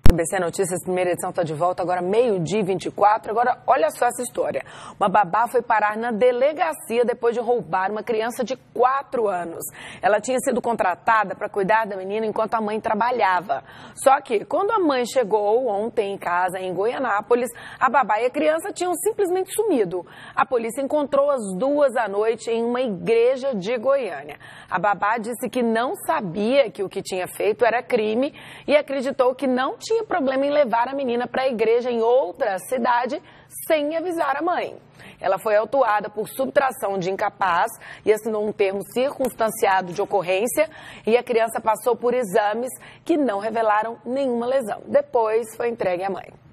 ABC Notícias, primeira edição, está de volta, agora 12h24. Agora, olha só essa história. Uma babá foi parar na delegacia depois de roubar uma criança de 4 anos. Ela tinha sido contratada para cuidar da menina enquanto a mãe trabalhava. Só que, quando a mãe chegou ontem em casa, em Goianápolis, a babá e a criança tinham simplesmente sumido. A polícia encontrou as duas à noite em uma igreja de Goiânia. A babá disse que não sabia que o que tinha feito era crime e acreditou que não tinha problema em levar a menina para a igreja em outra cidade sem avisar a mãe. Ela foi autuada por subtração de incapaz e assinou um termo circunstanciado de ocorrência, e a criança passou por exames que não revelaram nenhuma lesão. Depois foi entregue à mãe.